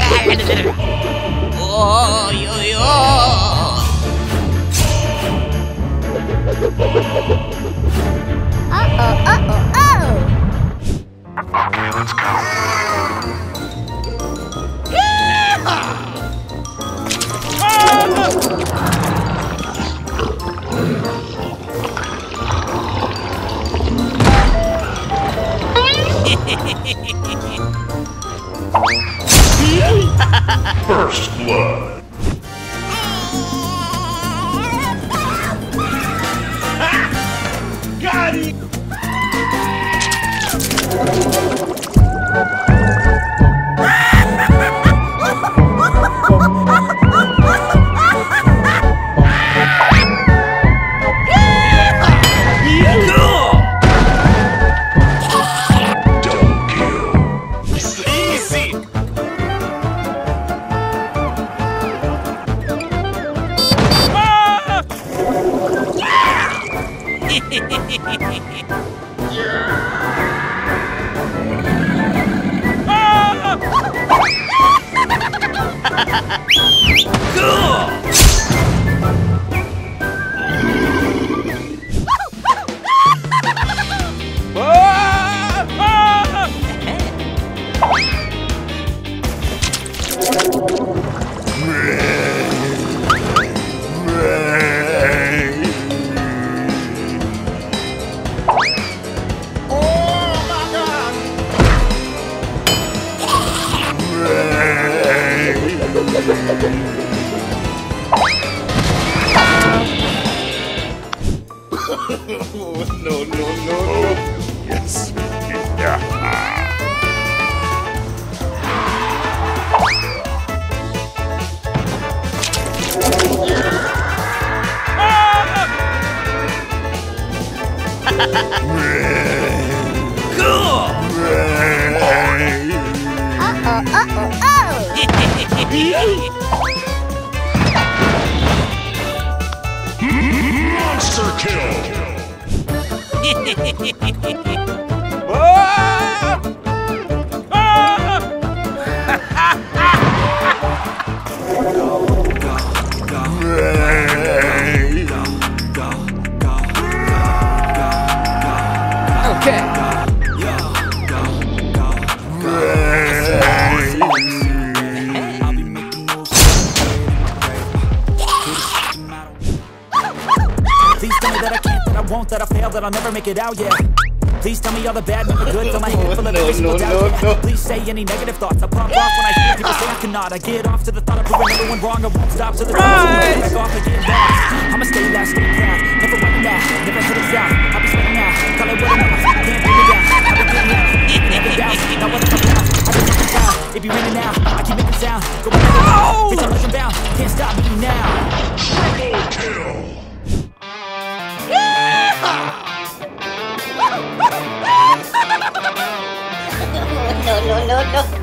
Oh, yo, yo. Okay, let's go. First blood. Got it. No. Yes. Yeah. Monster kill! Okay. Please tell me that I can't, that I won't, that I fail, that I'll never make it out, yeah. Please tell me all the bad, never good, fill my head full of every single doubt, yeah. Please say any negative thoughts, I pop off when I hear people say I cannot. I get off to the thought of proving everyone wrong, I won't stop to the top, back off and get lost. I'ma stay loud, stay proud, never running out, never heading south. I'll be spinning out, call it what enough, can't figure it out. I've been getting out, never doubt, now what if I'm out? I just fucking sound, it be ringing out, I keep making sound. Go back to the house, bitch, I'm legend bound, can't stop me now. Triple kill! No.